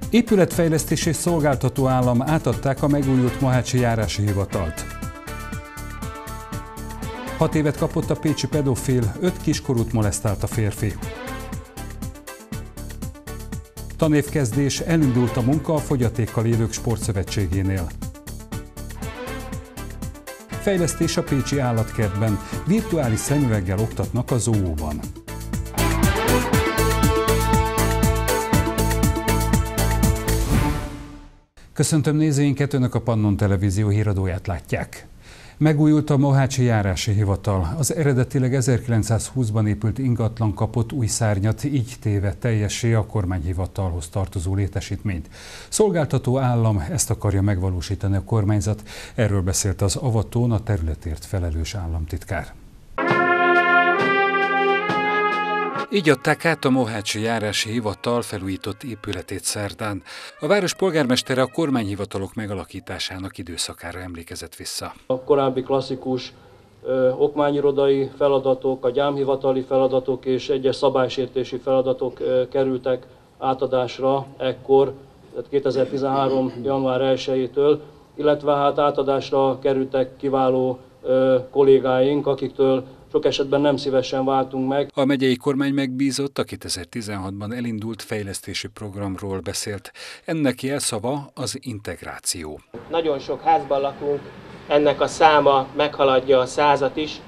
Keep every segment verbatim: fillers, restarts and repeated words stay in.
Épületfejlesztés és szolgáltató állam átadták a megújult Mohácsi járási hivatalt. Hat évet kapott a pécsi pedofil, öt kiskorút molesztált a férfi. Tanévkezdés, elindult a munka a Fogyatékkal Élők Sportszövetségénél. Fejlesztés a pécsi állatkertben, virtuális szemüveggel oktatnak a zoóban. Köszöntöm nézőinket, Önök a Pannon Televízió híradóját látják. Megújult a Mohácsi járási hivatal. Az eredetileg ezerkilencszázhúszban épült ingatlan kapott új szárnyat, így téve teljessé a kormányhivatalhoz tartozó létesítményt. Szolgáltató állam, ezt akarja megvalósítani a kormányzat. Erről beszélt az avatón a területért felelős államtitkár. Így adták át a Mohácsi járási hivatal felújított épületét szerdán. A város polgármestere a kormányhivatalok megalakításának időszakára emlékezett vissza. A korábbi klasszikus ö, okmányirodai feladatok, a gyámhivatali feladatok és egyes szabálysértési feladatok ö, kerültek átadásra ekkor, tehát kétezer-tizenhárom. január elsejétől, illetve hát átadásra kerültek kiváló ö, kollégáink, akiktől sok esetben nem szívesen váltunk meg. A megyei kormány megbízott a kétezer-tizenhatban elindult fejlesztési programról beszélt. Ennek jelszava az integráció. Nagyon sok házban lakunk, ennek a száma meghaladja a százat is,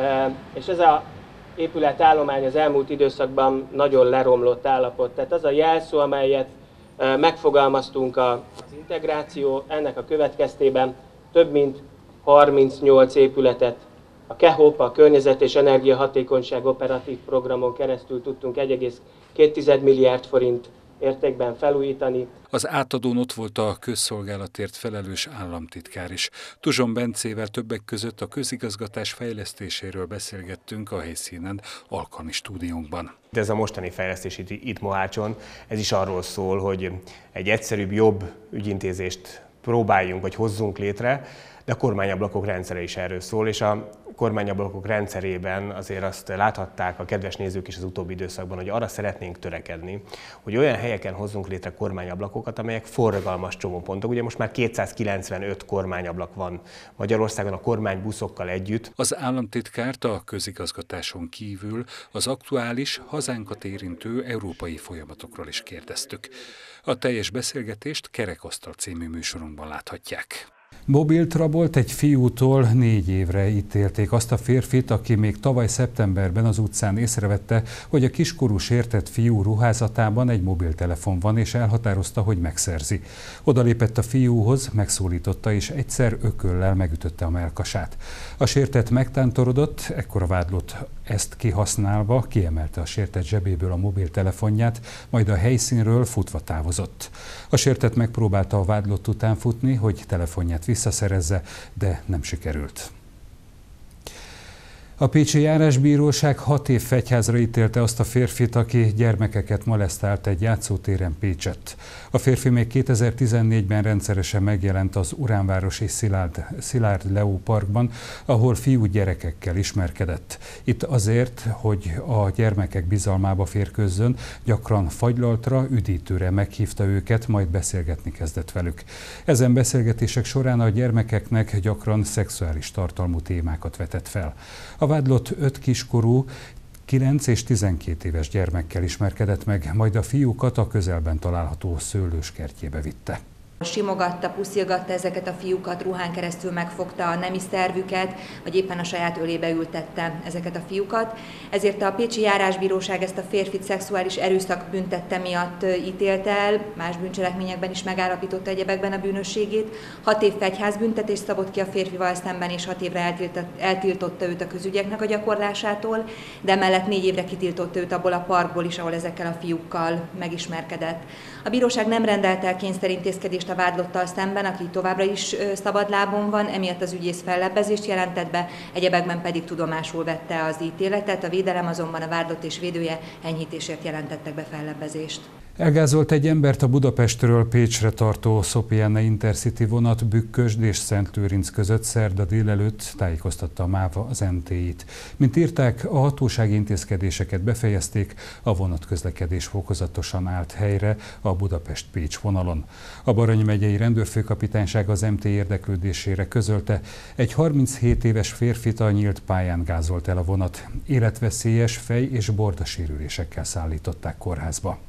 és ez az épületállomány az elmúlt időszakban nagyon leromlott állapot. Tehát az a jelszó, amelyet megfogalmaztunk, az integráció, ennek a következtében több mint harmincnyolc épületet a KEHOP, a Környezet és Energiahatékonyság Operatív Programon keresztül tudtunk egy egész két milliárd forint értékben felújítani. Az átadón ott volt a közszolgálatért felelős államtitkár is. Tuzson Bencével többek között a közigazgatás fejlesztéséről beszélgettünk a helyszínen, alkalmi stúdiónkban. De ez a mostani fejlesztés itt, itt Mohácson, ez is arról szól, hogy egy egyszerűbb, jobb ügyintézést próbáljunk vagy hozzunk létre, de a kormányablakok rendszere is erről szól, és a kormányablakok rendszerében azért azt láthatták a kedves nézők is az utóbbi időszakban, hogy arra szeretnénk törekedni, hogy olyan helyeken hozzunk létre kormányablakokat, amelyek forgalmas csomópontok. Ugye most már kétszázkilencvenöt kormányablak van Magyarországon a kormánybuszokkal együtt. Az államtitkárt a közigazgatáson kívül az aktuális, hazánkat érintő európai folyamatokról is kérdeztük. A teljes beszélgetést Kerekasztal című műsorunkban láthatják. Mobilt rabolt egy fiútól, négy évre ítélték azt a férfit, aki még tavaly szeptemberben az utcán észrevette, hogy a kiskorú sértett fiú ruházatában egy mobiltelefon van, és elhatározta, hogy megszerzi. Odalépett a fiúhoz, megszólította, és egyszer ököllel megütötte a mellkasát. A sértett megtántorodott, ekkor a vádlott ezt kihasználva kiemelte a sértett zsebéből a mobiltelefonját, majd a helyszínről futva távozott. A sértett megpróbálta a vádlott után futni, hogy telefonját visszaszerezze, de nem sikerült. A pécsi járásbíróság hat év fegyházra ítélte azt a férfit, aki gyermekeket molesztált egy játszótéren Pécsett. A férfi még kétezer-tizennégyben rendszeresen megjelent az Uránvárosi Szilárd, Szilárd Leó parkban, ahol fiú gyerekekkel ismerkedett. Itt azért, hogy a gyermekek bizalmába férkőzzön, gyakran fagylaltra, üdítőre meghívta őket, majd beszélgetni kezdett velük. Ezen beszélgetések során a gyermekeknek gyakran szexuális tartalmú témákat vetett fel. A vádlott öt kiskorú, kilenc és tizenkét éves gyermekkel ismerkedett meg, majd a fiúkat a közelben található szőlőskertjébe vitte. Simogatta, puszilgatta ezeket a fiúkat, ruhán keresztül megfogta a nemi szervüket, vagy éppen a saját ölébe ültette ezeket a fiúkat. Ezért a pécsi járásbíróság ezt a férfit szexuális erőszak büntette miatt ítélte el, más bűncselekményekben is megállapította egyebekben a bűnösségét. Hat év fegyházbüntetést szabott ki a férfival szemben, és hat évre eltiltotta őt a közügyeknek a gyakorlásától, de emellett négy évre kitiltotta őt abból a parkból is, ahol ezekkel a fiúkkal megismerkedett. A bíróság nem rendelt el kényszerintézkedést a vádlottal szemben, aki továbbra is szabadlábon van, emiatt az ügyész fellebbezést jelentett be, egyebekben pedig tudomásul vette az ítéletet, a védelem azonban a vádlott és védője enyhítésért jelentettek be fellebbezést. Elgázolt egy embert a Budapestről Pécsre tartó Szopiane Intercity vonat Bükkösd és Szentlőrinc között szerda délelőtt, tájékoztatta a MÁV az en té í-t. Mint írták, a hatósági intézkedéseket befejezték, a vonatközlekedés fokozatosan állt helyre a Budapest-Pécs vonalon. A Baranya megyei rendőrfőkapitányság az em té í érdeklődésére közölte, egy harminchét éves férfit a nyílt pályán gázolt el a vonat. Életveszélyes fej- és bordasérülésekkel szállították kórházba.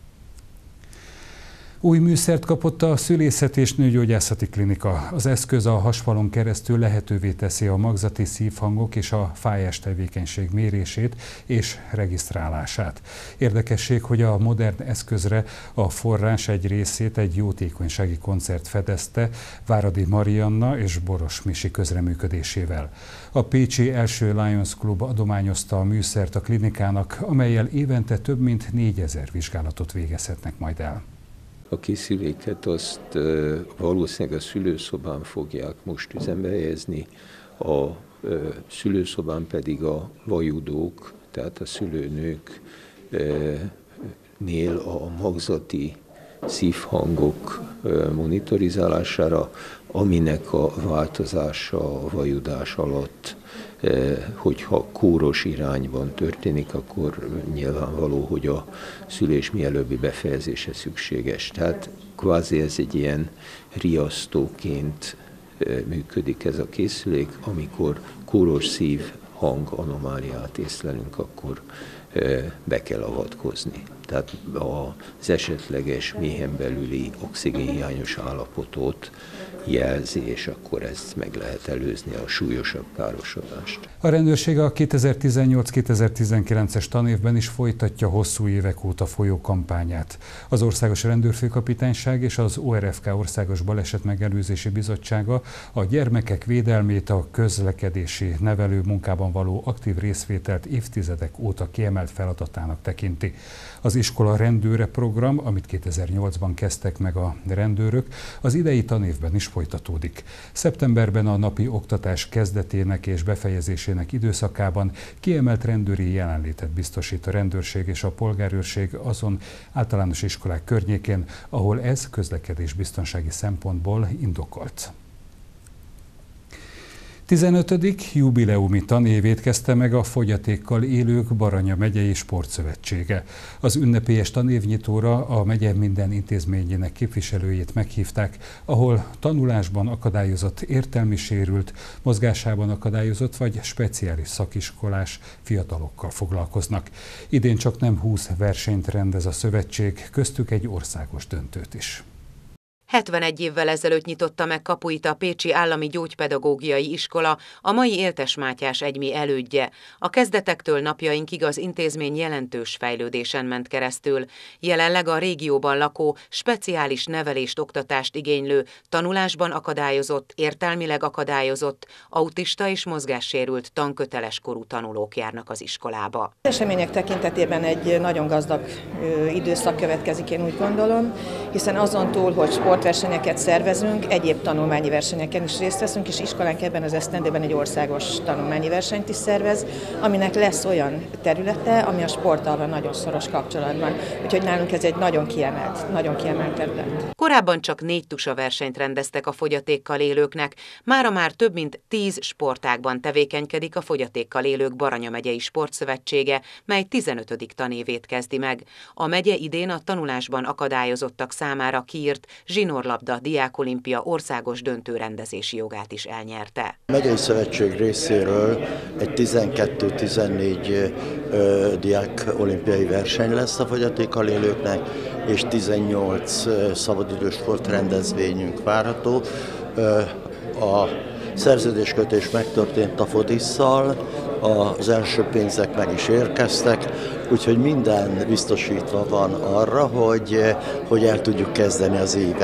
Új műszert kapott a Szülészet és Nőgyógyászati Klinika. Az eszköz a hasfalon keresztül lehetővé teszi a magzati szívhangok és a fájás tevékenység mérését és regisztrálását. Érdekesség, hogy a modern eszközre a forrás egy részét egy jótékonysági koncert fedezte Váradi Marianna és Boros Misi közreműködésével. A pécsi első Lions Club adományozta a műszert a klinikának, amellyel évente több mint négyezer vizsgálatot végezhetnek majd el. A készüléket azt valószínűleg a szülőszobán fogják most üzembe helyezni, a szülőszobán pedig a vajudók, tehát a szülőnőknél a magzati szívhangok monitorizálására, aminek a változása a vajudás alatt, hogyha kóros irányban történik, akkor nyilvánvaló, hogy a szülés mielőbbi befejezése szükséges. Tehát kvázi ez egy ilyen riasztóként működik ez a készülék, amikor kóros szívhang anomáliát észlelünk, akkor be kell avatkozni. Tehát az esetleges méhen belüli oxigénhiányos állapotot jelzi, és akkor ezt meg lehet előzni, a súlyosabb károsodást. A rendőrség a kétezer-tizennyolc kétezer-tizenkilences tanévben is folytatja hosszú évek óta folyó kampányát. Az Országos Rendőrfőkapitányság és az o er ef ká Országos Balesetmegelőzési Bizottsága a gyermekek védelmét, a közlekedési nevelő munkában való aktív részvételt évtizedek óta kiemelt feladatának tekinti. Az iskola rendőre program, amit kétezer-nyolcban kezdtek meg a rendőrök, az idei tanévben is folytatódik. Szeptemberben a napi oktatás kezdetének és befejezésének időszakában kiemelt rendőri jelenlétet biztosít a rendőrség és a polgárőrség azon általános iskolák környékén, ahol ez közlekedésbiztonsági szempontból indokolt. tizenötödik jubileumi tanévét kezdte meg a Fogyatékkal Élők Baranya megyei Sportszövetsége. Az ünnepélyes tanévnyitóra a megye minden intézményének képviselőjét meghívták, ahol tanulásban akadályozott, értelmi sérült, mozgásában akadályozott vagy speciális szakiskolás fiatalokkal foglalkoznak. Idén csak nem húsz versenyt rendez a szövetség, köztük egy országos döntőt is. hetvenegy évvel ezelőtt nyitotta meg kapuit a Pécsi Állami Gyógypedagógiai Iskola, a mai Éltes Mátyás egymi elődje. A kezdetektől napjainkig az intézmény jelentős fejlődésen ment keresztül. Jelenleg a régióban lakó, speciális nevelést, oktatást igénylő, tanulásban akadályozott, értelmileg akadályozott, autista és mozgássérült tanköteles korú tanulók járnak az iskolába. Az események tekintetében egy nagyon gazdag időszak következik, én úgy gondolom, hiszen azon túl, hogy sport versenyeket szervezünk, egyéb tanulmányi versenyeken is részt veszünk, és iskolánk ebben az esztendőben egy országos tanulmányi versenyt is szervez, aminek lesz olyan területe, ami a sporttal nagyon szoros kapcsolatban. Úgyhogy nálunk ez egy nagyon kiemelt, nagyon kiemelt terület. Korábban csak négy tusa versenyt rendeztek a fogyatékkal élőknek, mára már több mint tíz sportágban tevékenykedik a Fogyatékkal Élők Baranya megyei Sportszövetsége, mely tizenötödik tanévét kezdi meg. A megye idén a tanulásban akadályozottak számára kiírt zsinórlabda diákolimpia országos döntőrendezési jogát is elnyerte. A megyei szövetség részéről egy tizenkettő-tizennégy diák olimpiai verseny lesz a fogyatékkal élőknek, és tizennyolc szabadidős sportrendezvényünk várható. A szerződéskötés megtörtént a Fodisszal, az első pénzek meg is érkeztek, úgyhogy minden biztosítva van arra, hogy, hogy el tudjuk kezdeni az évet.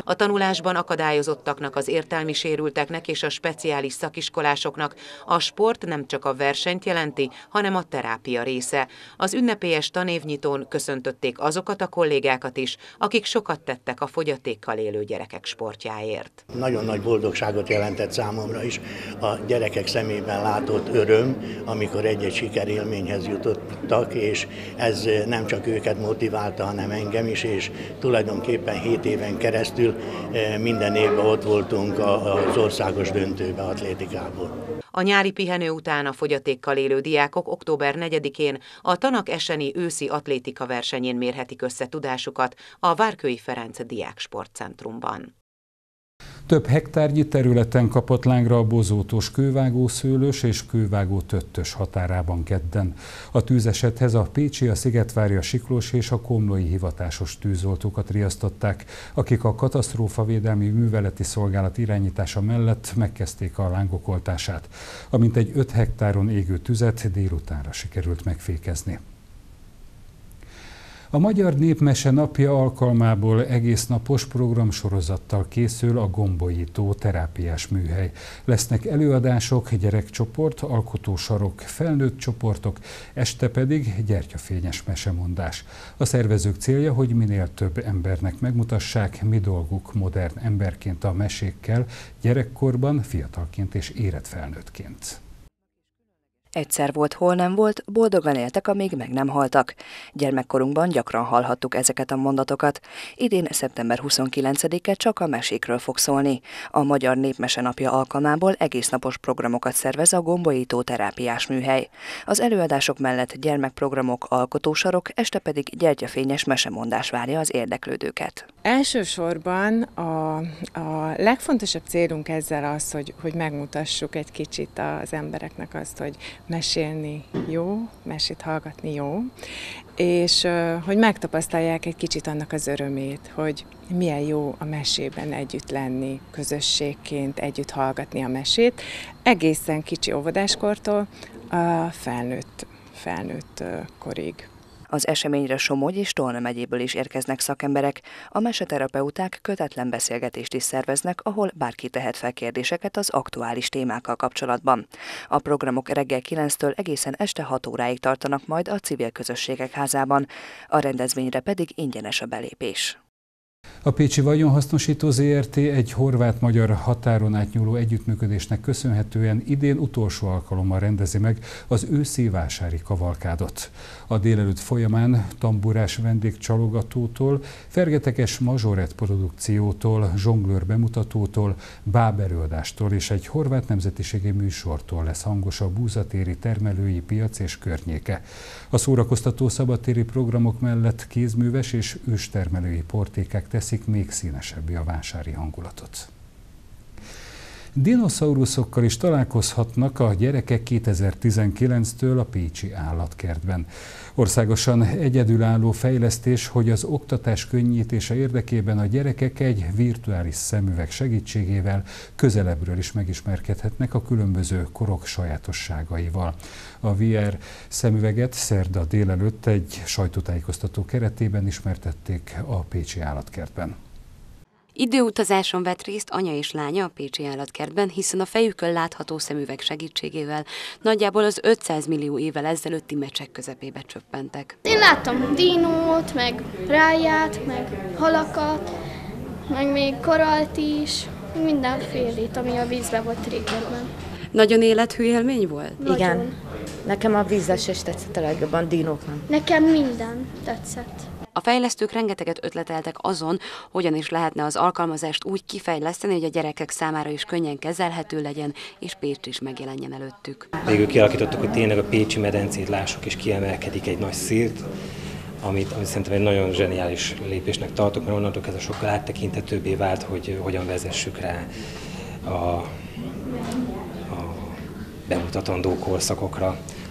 A tanulásban akadályozottaknak, az értelmi sérülteknek és a speciális szakiskolásoknak a sport nem csak a versenyt jelenti, hanem a terápia része. Az ünnepélyes tanévnyitón köszöntötték azokat a kollégákat is, akik sokat tettek a fogyatékkal élő gyerekek sportjáért. Nagyon nagy boldogságot jelentett számomra is a gyerekek szemében látott öröm, amikor egy-egy sikerélményhez jutottak, és ez nem csak őket motiválta, hanem engem is, és tulajdonképpen hét éven keresztül minden évben ott voltunk az országos döntőbe atlétikából. A nyári pihenő után a fogyatékkal élő diákok október negyedikén a Tanak Eseni őszi atlétika versenyén mérhetik össze tudásukat a Várkői Ferenc Diák Sportcentrumban. Több hektárnyi területen kapott lángra a bozótos kővágószőlős és kővágó töttös határában kedden. A tűzesethez a pécsi, a Szigetvári, a Siklós és a komlói hivatásos tűzoltókat riasztották, akik a katasztrófavédelmi műveleti szolgálat irányítása mellett megkezdték a lángok oltását. A mintegy öt hektáron égő tüzet délutánra sikerült megfékezni. A Magyar Népmese napja alkalmából egésznapos programsorozattal készül a Gombolyi tó terápiás műhely. Lesznek előadások, gyerekcsoport, alkotósarok, felnőtt csoportok, este pedig gyertyafényes mesemondás. A szervezők célja, hogy minél több embernek megmutassák, mi dolguk modern emberként a mesékkel, gyerekkorban, fiatalként és érett felnőttként. Egyszer volt, hol nem volt, boldogan éltek, amíg meg nem haltak. Gyermekkorunkban gyakran hallhattuk ezeket a mondatokat. Idén szeptember huszonkilencedike csak a mesékről fog szólni. A Magyar Népmese napja alkalmából egésznapos programokat szervez a Gombolyi tó terápiás műhely. Az előadások mellett gyermekprogramok, alkotósarok, este pedig gyertyafényes mesemondás várja az érdeklődőket. Elsősorban a, a legfontosabb célunk ezzel az, hogy, hogy megmutassuk egy kicsit az embereknek azt, hogy mesélni jó, mesét hallgatni jó, és hogy megtapasztalják egy kicsit annak az örömét, hogy milyen jó a mesében együtt lenni, közösségként együtt hallgatni a mesét, egészen kicsi óvodáskortól a felnőtt, felnőtt korig. Az eseményre Somogy és Tolna megyéből is érkeznek szakemberek. A meseterapeuták kötetlen beszélgetést is szerveznek, ahol bárki tehet fel kérdéseket az aktuális témákkal kapcsolatban. A programok reggel kilenctől egészen este hat óráig tartanak majd a Civil Közösségek Házában. A rendezvényre pedig ingyenes a belépés. A Pécsi Vagyonhasznosító zé er té egy horvát-magyar határon átnyúló együttműködésnek köszönhetően idén utolsó alkalommal rendezi meg az őszi vásári kavalkádot. A délelőtt folyamán tamburás vendégcsalogatótól, fergeteges mazsorett produkciótól, zsonglőr bemutatótól, bábelőadástól és egy horvát nemzetiségi műsortól lesz hangos a búzatéri termelői piac és környéke. A szórakoztató szabadtéri programok mellett kézműves és őstermelői portékák teszik még színesebbé a vásári hangulatot. Dinoszauruszokkal is találkozhatnak a gyerekek kétezer-tizenkilenctől a pécsi állatkertben. Országosan egyedülálló fejlesztés, hogy az oktatás könnyítése érdekében a gyerekek egy virtuális szemüveg segítségével közelebbről is megismerkedhetnek a különböző korok sajátosságaival. A vé er szemüveget szerda délelőtt egy sajtótájékoztató keretében ismertették a pécsi állatkertben. Időutazáson vett részt anya és lánya a pécsi állatkertben, hiszen a fejükön látható szemüveg segítségével nagyjából az ötszáz millió évvel ezelőtti mecsek közepébe csöppentek. Én láttam dinót, meg ráját, meg halakat, meg még koralt is, mindenfélét, ami a vízbe volt régebben. Nagyon élethű élmény volt? Nagyon. Igen. Nekem a vízesés tetszett a legjobban, dinók nem. Nekem minden tetszett. A fejlesztők rengeteget ötleteltek azon, hogyan is lehetne az alkalmazást úgy kifejleszteni, hogy a gyerekek számára is könnyen kezelhető legyen, és Pécs is megjelenjen előttük. Végül kialakítottuk, hogy tényleg a pécsi medencét lássuk, és kiemelkedik egy nagy szírt, amit, amit szerintem egy nagyon zseniális lépésnek tartok, mert onnantól kezdve sokkal áttekintetőbbé vált, hogy hogyan vezessük rá a, a bemutatandó korszakokra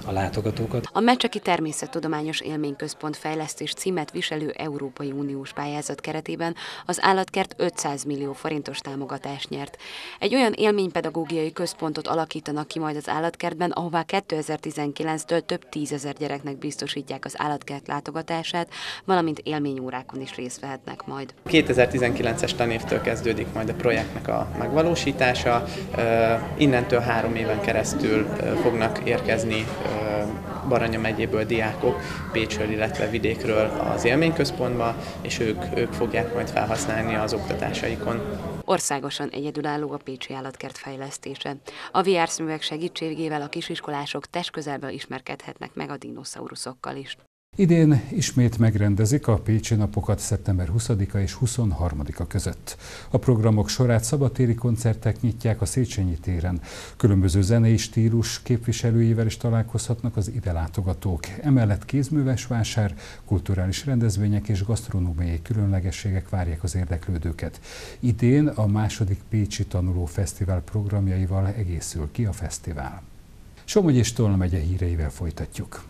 a látogatókat. A Mecseki Természettudományos Élményközpont fejlesztés címet viselő Európai Uniós pályázat keretében az állatkert ötszáz millió forintos támogatást nyert. Egy olyan élménypedagógiai központot alakítanak ki majd az állatkertben, ahová kétezer-tizenkilenctől több tízezer gyereknek biztosítják az állatkert látogatását, valamint élményórákon is részt vehetnek majd. kétezer-tizenkilences tanévtől kezdődik majd a projektnek a megvalósítása. Innentől három éven keresztül fognak érkezni Baranya megyéből diákok Pécsről, illetve vidékről az élményközpontba, és ők, ők fogják majd felhasználni az oktatásaikon. Országosan egyedülálló a pécsi állatkert fejlesztése. A vé er szemüveg segítségével a kisiskolások testközelből ismerkedhetnek meg a dinoszauruszokkal is. Idén ismét megrendezik a Pécsi Napokat szeptember huszadika és huszonharmadika között. A programok sorát szabadtéri koncertek nyitják a Széchenyi téren. Különböző zenei stílus képviselőivel is találkozhatnak az ide látogatók. Emellett kézműves vásár, kulturális rendezvények és gasztronómiai különlegességek várják az érdeklődőket. Idén a második Pécsi Tanuló Fesztivál programjaival egészül ki a fesztivál. Somogy és Tolna megye híreivel folytatjuk.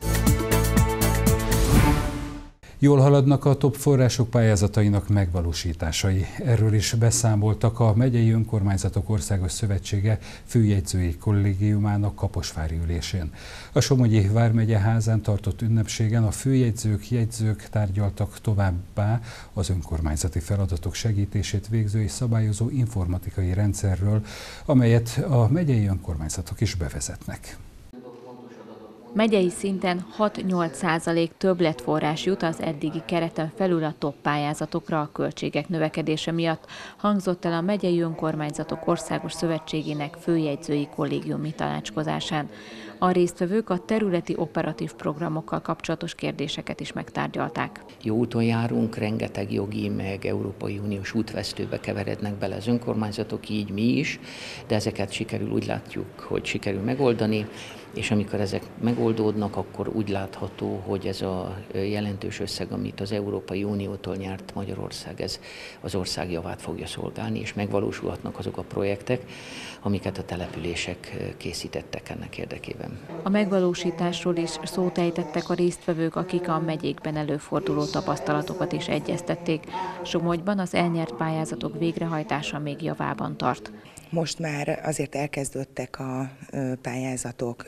Jól haladnak a top források pályázatainak megvalósításai. Erről is beszámoltak a Megyei Önkormányzatok Országos Szövetsége főjegyzői kollégiumának kaposvári ülésén. A Somogyi Vármegye házán tartott ünnepségen a főjegyzők, jegyzők tárgyaltak továbbá az önkormányzati feladatok segítését végző és szabályozó informatikai rendszerről, amelyet a megyei önkormányzatok is bevezetnek. Megyei szinten hat-nyolc százalék többletforrás jut az eddigi kereten felül a top pályázatokra a költségek növekedése miatt, hangzott el a Megyei Önkormányzatok Országos Szövetségének főjegyzői kollégiumi tanácskozásán. A résztvevők a területi operatív programokkal kapcsolatos kérdéseket is megtárgyalták. Jó úton járunk, rengeteg jogi meg Európai Uniós útvesztőbe keverednek bele az önkormányzatok, így mi is, de ezeket sikerül, úgy látjuk, hogy sikerül megoldani, és amikor ezek megoldódnak, akkor úgy látható, hogy ez a jelentős összeg, amit az Európai Uniótól nyert Magyarország, ez az ország javát fogja szolgálni, és megvalósulhatnak azok a projektek, amiket a települések készítettek ennek érdekében. A megvalósításról is szót ejtettek a résztvevők, akik a megyékben előforduló tapasztalatokat is egyeztették. Somogyban az elnyert pályázatok végrehajtása még javában tart. Most már azért elkezdődtek a pályázatok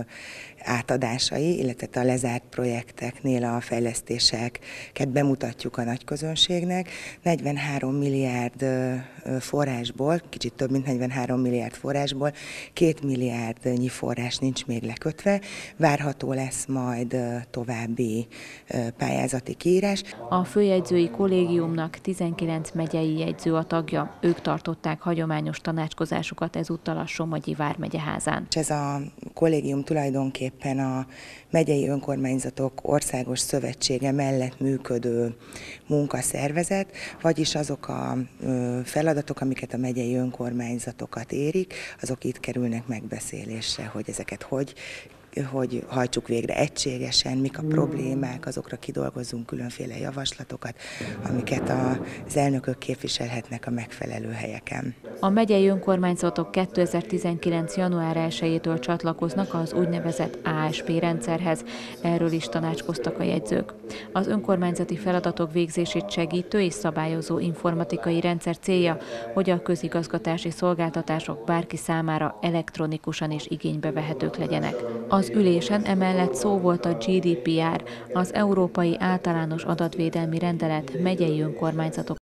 átadásai, illetve a lezárt projekteknél a fejlesztéseket bemutatjuk a nagyközönségnek. negyvenhárom milliárd forrásból, kicsit több mint negyvenhárom milliárd forrásból, két milliárdnyi forrás nincs még lekötve. Várható lesz majd további pályázati kiírás. A főjegyzői kollégiumnak tizenkilenc megyei jegyző a tagja. Ők tartották hagyományos tanácskozásukat ezúttal a Somogyi Vármegye házán. Ez a kollégium tulajdonképpen a Megyei Önkormányzatok Országos Szövetsége mellett működő munkaszervezet, vagyis azok a feladatok, amiket a megyei önkormányzatokat érik, azok itt kerülnek megbeszélésre, hogy ezeket hogy hogy hajtsuk végre egységesen, mik a problémák, azokra kidolgozzunk különféle javaslatokat, amiket az elnökök képviselhetnek a megfelelő helyeken. A megyei önkormányzatok kétezer-tizenkilenc. január elsejétől csatlakoznak az úgynevezett á es pé rendszerhez. Erről is tanácskoztak a jegyzők. Az önkormányzati feladatok végzését segítő és szabályozó informatikai rendszer célja, hogy a közigazgatási szolgáltatások bárki számára elektronikusan és igénybe vehetők legyenek. Az ülésen emellett szó volt a gé dé pé er, az Európai Általános Adatvédelmi Rendelet megyei önkormányzatok